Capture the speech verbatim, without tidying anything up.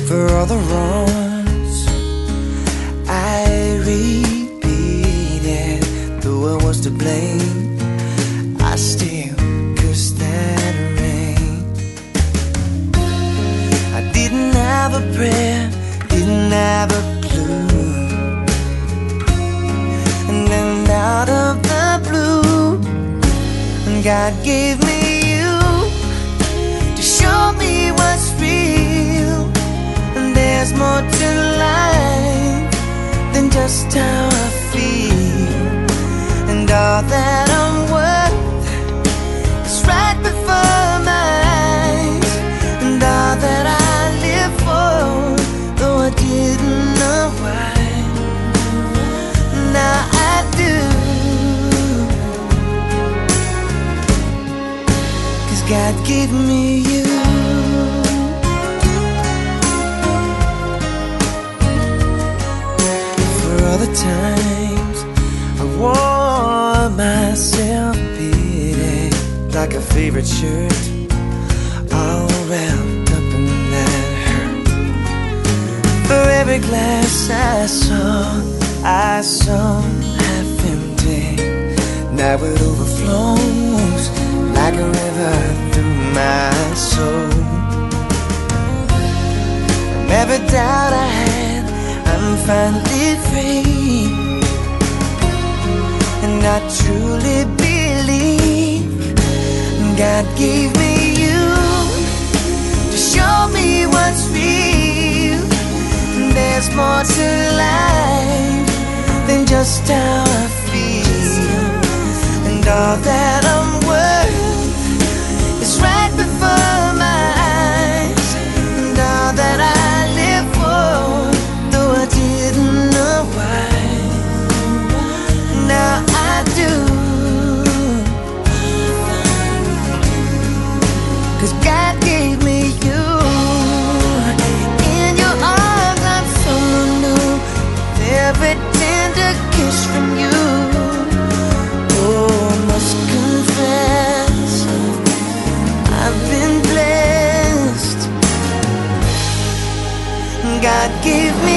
For all the wrongs I repeated, though I was to blame, I still cursed that rain. I didn't have a prayer, didn't have a clue, and then out of the blue, God gave me you to show me what's real. And there's more to life than just how I feel, and all that I'm worth is right before my eyes, and all that I live for, though I didn't know why, now I do. God gave me you. For all the times I wore myself pity like a favorite shirt, all wrapped up in that hurt. For every glass I saw, I saw half empty. Now it overflows like a river through my soul. From every doubt I had, I'm finally free, and I truly believe God gave me you to show me what's real. And there's more to life than just how I feel, and all that I'm worth is right before my eyes, and all that I live for, though I didn't know why, now I do. 'Cause God gave me you. In your arms I'm so new, with every tender kiss from you. Oh, I must confess, I've been blessed. God gave me